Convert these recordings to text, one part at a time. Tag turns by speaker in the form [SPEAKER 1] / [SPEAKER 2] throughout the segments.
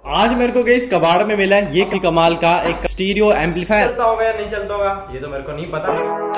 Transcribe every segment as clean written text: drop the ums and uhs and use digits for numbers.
[SPEAKER 1] आज मेरे को इस कबाड़ में मिला है ये कमाल का एक स्टीरियो एम्पलीफायर। चलता होगा या नहीं चलता होगा ये तो मेरे को नहीं पता।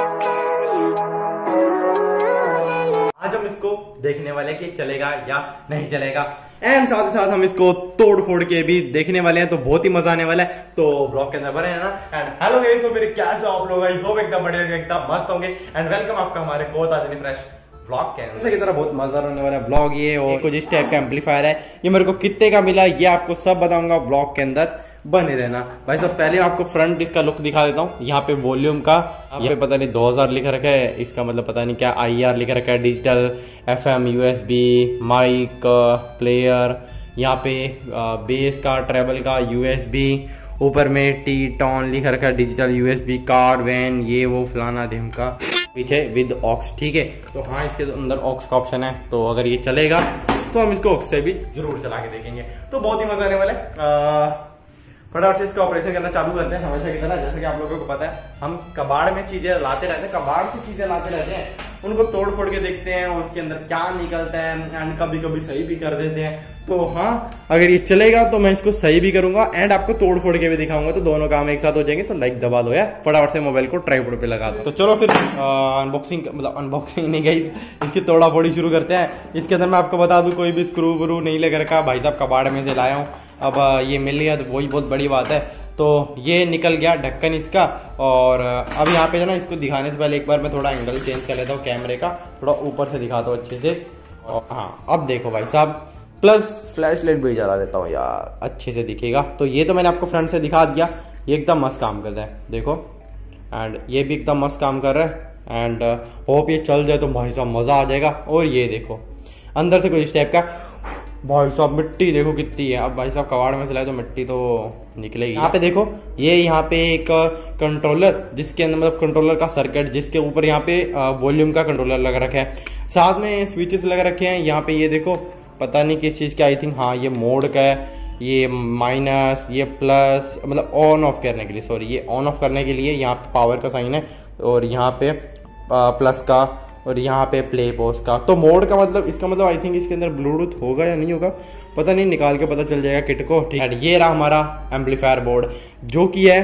[SPEAKER 1] आज हम इसको देखने वाले कि चलेगा या नहीं चलेगा, एंड साथ ही साथ हम इसको तोड़ फोड़ के भी देखने वाले हैं, तो बहुत ही मजा आने वाला है। तो ब्लॉग के अंदर बने हैं ना। एंड हेलो गाइस, तो फिर कैसे आप लोग, आई होप एकदम बढ़िया एकदम मस्त होंगे। एंड वेलकम आपका हमारे को ताज़ा फ्रेश ब्लॉग के अंदर की तरह बहुत मजा होने वाला है ब्लॉग ये। और कुछ इस टाइप का एम्पलीफायर है, ये मेरे को कितने का मिला ये आपको सब बताऊंगा ब्लॉग के अंदर, बने रहना भाई साहब। पहले आपको फ्रंट इसका लुक दिखा देता हूँ। यहाँ पे वॉल्यूम का यहाँ पे पता नहीं 2000 लिखा रखा है, इसका मतलब पता नहीं क्या IR लिखा रखा है, digital FM USB mic player, यहाँ पे बेस का ट्रेबल का USB, ऊपर में टी टॉन लिखा रखा है, डिजिटल USB कार वैन ये वो फलाना ढिम का, पीछे विद ऑक्स। ठीक है, तो हाँ इसके अंदर ऑक्स का ऑप्शन है, तो अगर ये चलेगा तो हम इसको ऑक्स से भी जरूर चला के देखेंगे, तो बहुत ही मजा आने वाला है। फटाफट से इसका ऑपरेशन करना चालू करते हैं। हमेशा की तरह जैसे कि आप लोगों को पता है हम कबाड़ में चीजें लाते रहते हैं, कबाड़ से चीजें लाते रहते हैं, उनको तोड़ फोड़ के देखते हैं उसके अंदर क्या निकलता है, एंड कभी कभी सही भी कर देते हैं। तो हाँ अगर ये चलेगा तो मैं इसको सही भी करूंगा एंड आपको तोड़ फोड़ के भी दिखाऊंगा, तो दोनों काम एक साथ हो जाएंगे। तो लाइक दबा दो यार, फटाफट से मोबाइल को ट्राइपॉड पे लगा दो। तो चलो फिर अनबॉक्सिंग, मतलब अनबॉक्सिंग नहीं गई, इसकी तोड़ा फोड़ी शुरू करते हैं। इसके अंदर मैं आपको बता दूं कोई भी स्क्रू व्रू नहीं लगा रखा, भाई साहब कबाड़ में से लाया हूँ। अब ये मिल गया तो वही बहुत बड़ी बात है। तो ये निकल गया ढक्कन इसका, और अब यहाँ पे जो ना इसको दिखाने से पहले एक बार मैं थोड़ा एंगल चेंज कर लेता हूँ कैमरे का, थोड़ा ऊपर से दिखाता हूँ अच्छे से। और हाँ अब देखो भाई साहब, प्लस फ्लैश लाइट भी जला लेता हूँ यार, अच्छे से दिखेगा। तो ये तो मैंने आपको फ्रंट से दिखा दिया, ये एकदम मस्त काम करता है देखो, एंड ये भी एकदम मस्त काम कर रहा है। एंड होप ये चल जाए तो भाई साहब मज़ा आ जाएगा। और ये देखो अंदर से कुछ इस टाइप का, भाई साहब मिट्टी देखो कितनी है। अब भाई साहब कबाड़ में से लाए तो मिट्टी तो निकलेगी। यहाँ पे देखो ये यहाँ पे एक कंट्रोलर, जिसके अंदर मतलब कंट्रोलर का सर्किट, जिसके ऊपर यहाँ पे वॉल्यूम का कंट्रोलर लगा रखा है, साथ में स्विचेस लगा रखे हैं। यहाँ पे ये देखो पता नहीं किस चीज़ का, आई थिंक हाँ ये मोड का है, ये माइनस ये प्लस, मतलब ऑन ऑफ करने के लिए, सॉरी ये ऑन ऑफ करने के लिए यहाँ पे पावर का साइन है, और यहाँ पे प्लस का, और यहाँ पे प्ले पॉज का। तो मोड का मतलब इसका मतलब आई थिंक इसके अंदर ब्लूटूथ होगा या नहीं होगा पता नहीं, निकाल के पता चल जाएगा किट को। ठीक है, ये रहा हमारा एम्पलीफायर बोर्ड जो कि है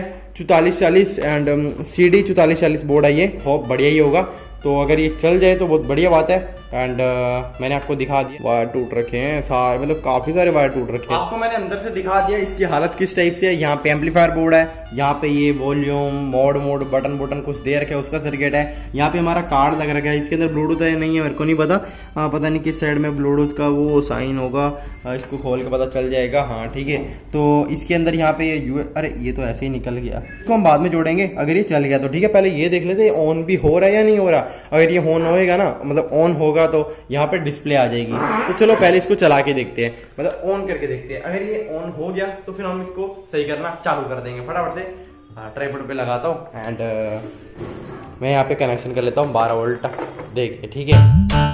[SPEAKER 1] 4440 एंड CD 4440 बोर्ड है ये, होप बढ़िया ही होगा। तो अगर ये चल जाए तो बहुत बढ़िया बात है। एंड मैंने आपको दिखा दिया, वायर टूट रखे हैं सारे, मतलब काफी सारे वायर टूट रखे हैं। आपको मैंने अंदर से दिखा दिया इसकी हालत किस टाइप से है। यहाँ पे एम्पलीफायर बोर्ड है, यहाँ पे ये वॉल्यूम मोड बटन कुछ दे रखे है, उसका सर्किट है। यहाँ पे हमारा कार्ड लग रखा है, इसके अंदर ब्लूटूथ है नहीं है मेरे को नहीं पता, पता नहीं किस साइड में ब्लूटूथ का वो साइन होगा, इसको खोल के पता चल जाएगा। हाँ ठीक है, तो इसके अंदर यहाँ पे अरे ये तो ऐसे ही निकल गया, इसको हम बाद में जोड़ेंगे अगर ये चल गया तो। ठीक है, पहले ये देख लेते ऑन भी हो रहा है या नहीं हो रहा। अगर ये ऑन होएगा ना, मतलब ऑन होगा तो यहाँ पे डिस्प्ले आ जाएगी। तो चलो पहले इसको चला के देखते हैं, मतलब ऑन करके देखते हैं। अगर ये ऑन हो गया तो फिर हम इसको सही करना चालू कर देंगे। फटाफट से ट्राइपॉड पे लगाता हूँ एंड मैं यहाँ पे कनेक्शन कर लेता हूँ 12 वोल्ट देखिए। ठीक है,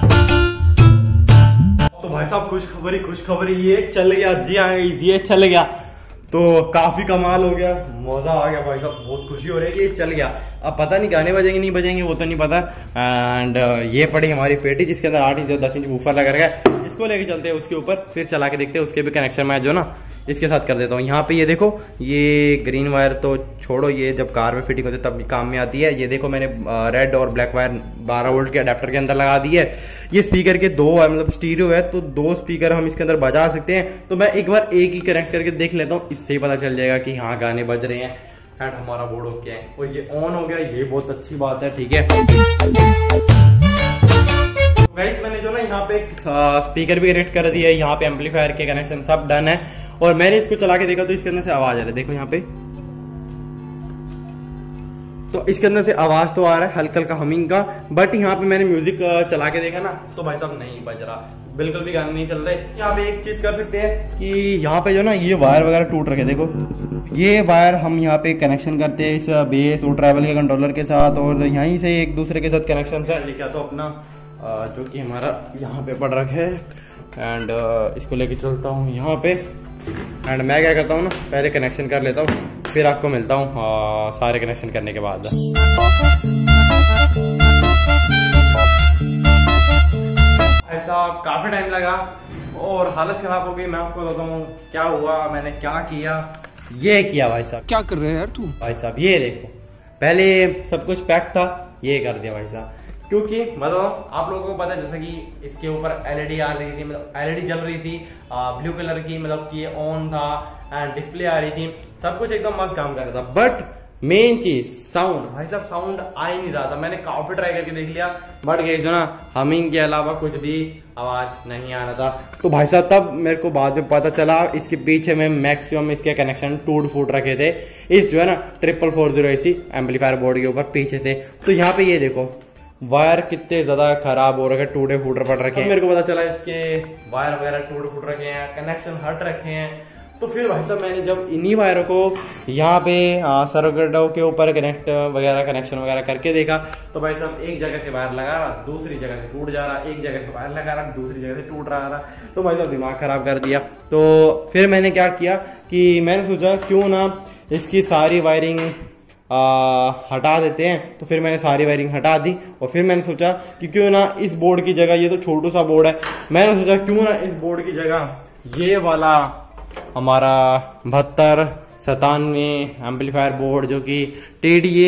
[SPEAKER 1] तो भाई साहब खुशखबरी ये चल गया जी, हाँ ये चल गया, तो काफी कमाल हो गया, मजा आ गया भाई साहब, बहुत खुशी हो रही है कि ये चल गया। अब पता नहीं गाने बजेंगे नहीं बजेंगे वो तो नहीं पता। एंड ये पड़ी हमारी पेटी जिसके अंदर 8 इंच 10 इंच वूफर लगा रखा है, इसको लेके चलते हैं उसके ऊपर, फिर चला के देखते हैं। उसके भी कनेक्शन मैं जो ना इसके साथ कर देता हूँ। यहाँ पे ये देखो, ये ग्रीन वायर तो छोड़ो, ये जब कार में फिटिंग होती है तब भी काम में आती है। ये देखो मैंने रेड और ब्लैक वायर 12 वोल्ट के अडेप्टर के अंदर लगा दी है। ये स्पीकर के दो है, मतलब स्टीरियो है, तो 2 स्पीकर हम इसके अंदर बजा सकते हैं। तो मैं एक बार एक ही कनेक्ट करके देख लेता हूँ, इससे ही पता चल जाएगा कि हाँ गाने बज रहे हैं एंड हमारा बोर्ड ओके है और ये ऑन हो गया, ये बहुत अच्छी बात है। ठीक है गाइस, मैंने जो ना यहाँ पे स्पीकर भी कनेक्ट कर दिया है, यहाँ पे एम्पलीफायर के कनेक्शन सब डन है, और मैंने इसको चला के देखा तो इसके अंदर से आवाज आ रहा है, देखो यहाँ पे, तो इसके अंदर से आवाज तो आ रहा है हल्का हल्का हमिंग का, बट यहाँ पे मैंने म्यूजिक चला के देखा ना तो भाई साहब नहीं बज रहा, बिल्कुल भी गाने नहीं चल रहे। यहाँ पे एक चीज कर सकते हैं कि यहाँ पे जो ना ये वायर वगैरह टूट रखे, देखो ये वायर हम यहाँ पे कनेक्शन करते हैं इस बेस और ट्रैवल के कंट्रोलर के साथ, और यहीं से एक दूसरे के साथ कनेक्शन है लिखा तो अपना जो कि हमारा यहाँ पे पड़ रखा है। एंड इसको लेके चलता हूँ यहाँ पे, एंड मैं क्या करता हूँ ना पहले कनेक्शन कर लेता हूँ, फिर आपको मिलता हूँ सारे कनेक्शन करने के बाद। ऐसा काफी टाइम लगा और हालत खराब हो गई। मैं आपको बताता हूँ क्या हुआ, मैंने क्या किया। ये किया भाई साहब।
[SPEAKER 2] क्या कर रहे हैं यार तू?
[SPEAKER 1] भाई साहब ये देखो, पहले सब कुछ पैक था, ये कर दिया भाई साहब। क्योंकि मतलब आप लोगों को पता है जैसे कि इसके ऊपर एलईडी आ रही थी, मतलब एलईडी जल रही थी ब्लू कलर की, मतलब कि ऑन था एंड डिस्प्ले आ रही थी, सब कुछ एकदम मस्त काम कर रहा था। बट मेन चीज साउंड, भाई साहब साउंड आ ही नहीं रहा था। मैंने काफी ट्राई करके देख लिया, बट जो ना हमिंग के अलावा कुछ भी आवाज नहीं आ रहा था। तो भाई साहब तब मेरे को बाद में पता चला, इसके पीछे में मैक्सिमम इसके कनेक्शन टूट फूट रखे थे इस जो है ना 4440 AC एम्पलीफायर बोर्ड के ऊपर पीछे से। तो यहाँ पे ये देखो वायर कितने ज्यादा खराब हो रखे, टूटे फूट पड़ रखे हैं। मेरे को पता चला इसके वायर वगैरह टूट फूट रखे हैं, कनेक्शन हट रखे हैं। तो फिर भाई साहब मैंने जब इन्हीं वायरों को यहाँ पे सर्किटों के ऊपर कनेक्शन वगैरह करके देखा, तो भाई साहब एक जगह से वायर लगा रहा, दूसरी जगह से टूट जा रहा, एक जगह से वायर लगा रहा, दूसरी जगह से टूट रहा। तो भाई साहब दिमाग खराब कर दिया। तो फिर मैंने क्या किया कि मैंने सोचा क्यों ना इसकी सारी वायरिंग हटा देते हैं। तो फिर मैंने सारी वायरिंग हटा दी और फिर मैंने सोचा कि क्यों ना इस बोर्ड की जगह, ये तो छोटू सा बोर्ड है, मैंने सोचा क्यों ना इस बोर्ड की जगह ये वाला हमारा 7297 एम्पलीफायर बोर्ड जो कि TDA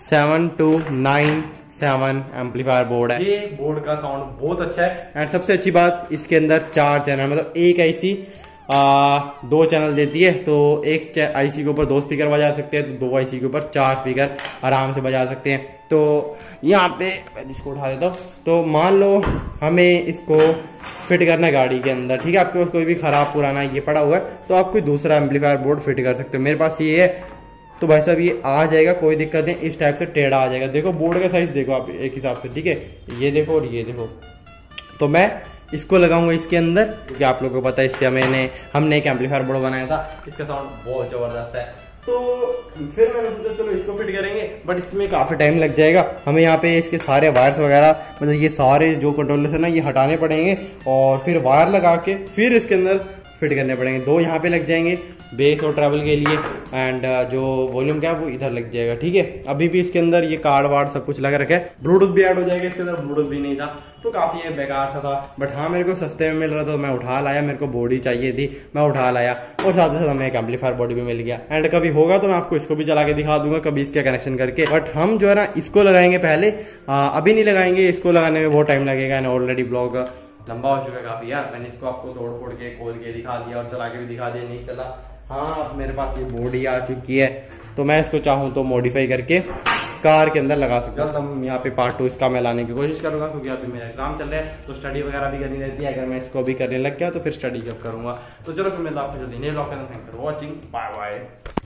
[SPEAKER 1] 7297 एम्पलीफायर बोर्ड है। ये बोर्ड का साउंड बहुत अच्छा है एंड सबसे अच्छी बात इसके अंदर 4 चैनल, मतलब एक IC 2 चैनल देती है। तो एक IC के ऊपर 2 स्पीकर बजा सकते हैं, तो 2 IC के ऊपर 4 स्पीकर आराम से बजा सकते हैं। तो यहाँ पे मैं इसको उठा देता हूँ। तो मान लो हमें इसको फिट करना है गाड़ी के अंदर, ठीक है, आपके पास कोई भी खराब पुराना ये पड़ा हुआ है तो आप कोई दूसरा एम्पलीफायर बोर्ड फिट कर सकते हो। मेरे पास ये है, तो भाई साहब ये आ जाएगा, कोई दिक्कत नहीं, इस टाइप से टेढ़ा आ जाएगा। देखो बोर्ड का साइज देखो आप एक हिसाब से, ठीक है, ये देखो और ये देखो। तो मैं इसको लगाऊंगा इसके अंदर, क्योंकि आप लोगों को पता है इससे हमने एक एम्पलीफायर बोर्ड बनाया था, इसका साउंड बहुत जबरदस्त है। तो फिर मैंने सोचा चलो इसको फिट करेंगे, बट इसमें काफी टाइम लग जाएगा। हमें यहाँ पे इसके सारे वायर्स वगैरह, मतलब ये सारे जो कंट्रोलर्स है ना, ये हटाने पड़ेंगे और फिर वायर लगा के फिर इसके अंदर फिट करने पड़ेंगे। 2 यहाँ पे लग जाएंगे बेस और ट्रैवल के लिए एंड जो वॉल्यूम क्या है वो इधर लग जाएगा, ठीक है। अभी भी इसके अंदर ये कार्ड वार्ड सब कुछ लगा रखा है, ब्लूटूथ भी ऐड हो जाएगा इसके अंदर, ब्लूटूथ भी नहीं था तो काफी ये बेकार सा था। बट हाँ मेरे को सस्ते में मिल रहा था तो मैं उठा लाया, मेरे को बॉडी चाहिए थी मैं उठा लाया और साथ ही साथ हमें एक एम्पलीफायर बॉडी भी मिल गया। एंड कभी होगा तो मैं आपको इसको भी चला के दिखा दूंगा, कभी इसके कनेक्शन करके। बट हम जो है ना इसको लगाएंगे पहले, अभी नहीं लगाएंगे, इसको लगाने में बहुत टाइम लगेगा एंड ऑलरेडी ब्लॉग लंबा हो चुका है काफी यार। मैंने इसको आपको तोड़ फोड़ के खोल के दिखा दिया और चला के भी दिखा दिया, नहीं चला। हाँ अब मेरे पास ये बॉडी आ चुकी है तो मैं इसको चाहूँ तो मॉडिफाई करके कार के अंदर लगा सकता हूँ। जल्द हम यहाँ पे पार्ट 2 इसका मैं लाने की कोशिश करूंगा, क्योंकि अभी मेरा एग्जाम चल रहा है तो स्टडी वगैरह भी करनी रहती है। अगर मैं इसको भी करने लग गया तो फिर स्टडी कब करूंगा। तो चलो फिर मैं आपको जल्दी नहीं ब्लॉग करना। Thanks for watching, bye bye.